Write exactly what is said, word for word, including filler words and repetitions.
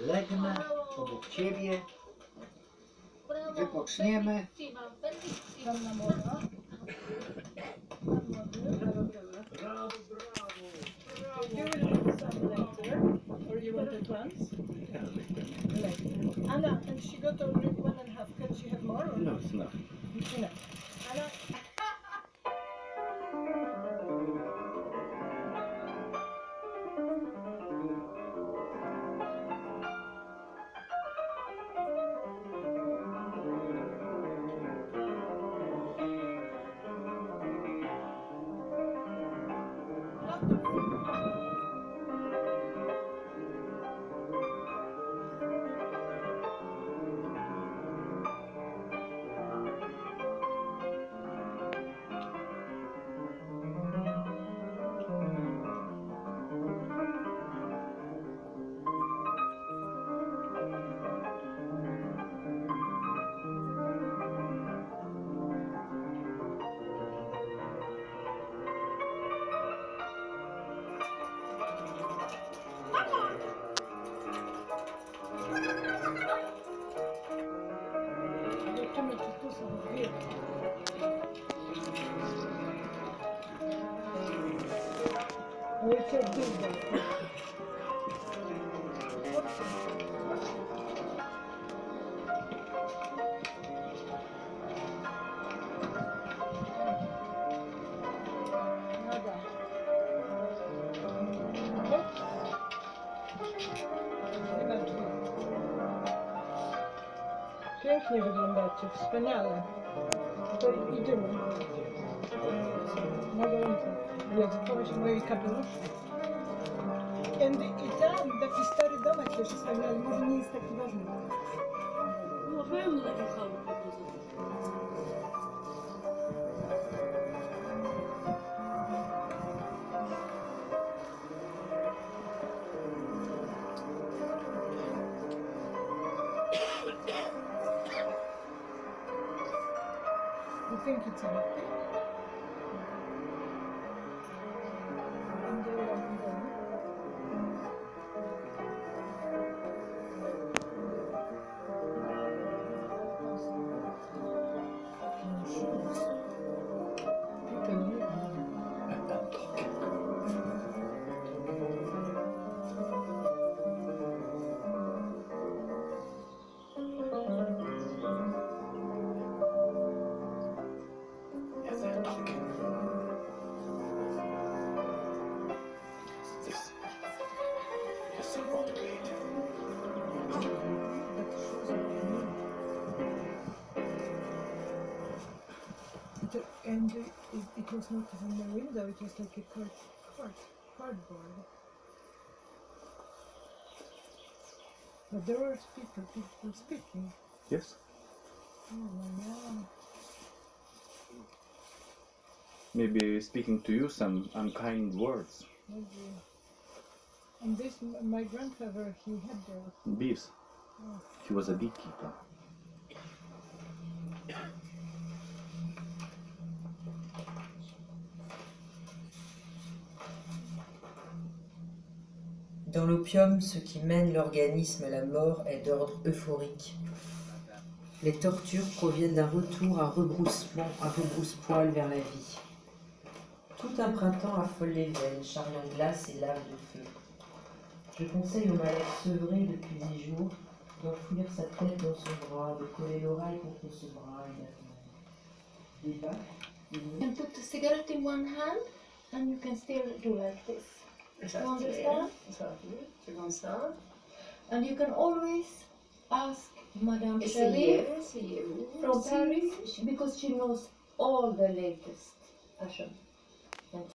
legnę obok ciebie, wypoczniemy. Tam na mowa. Brawo, brawo. Brawo, brawo. You will do some later, or you want it once? Later. Anna, and she got only one and a half. Can she have more? Or No, it's enough. enough? Anna. Zobaczymy, czy tu są dwie. Wiecie, długo. Nada. Nie ma drzwi. Pięknie wyglądacie, wspaniale. To idziemy. Na gorąco. Jezu, powiedz mojej kapelusz. I tam taki stary domek jeszcze stary, ale może nie jest taki ważny. No pełno takich chałup po prostu. You think it's empty? And there, and there. And it, it was not even a window, it was like a card, card, cardboard. But there were people, people speaking. Yes. Oh my God. Maybe speaking to you some unkind words. Maybe. And this, my grandfather, he had the... Bees. Oh. He was a beekeeper. Dans l'opium, ce qui mène l'organisme à la mort est d'ordre euphorique. Les tortures proviennent d'un retour à rebroussement, à rebrousse-poil vers la vie. Tout un printemps affole les veines, charriant glace et lave de feu. Je conseille au malade sevré depuis dix jours d'enfouir sa tête dans son bras, de coller l'oreille contre ce bras et d'attendre. Des bacs, des And put the cigarette in one hand and you can still do like this. Exactly. You understand? Exactly. C'est comme ça. And you can always ask Madame Essayez, Shelley essayez. from Paris because she knows all the latest fashion.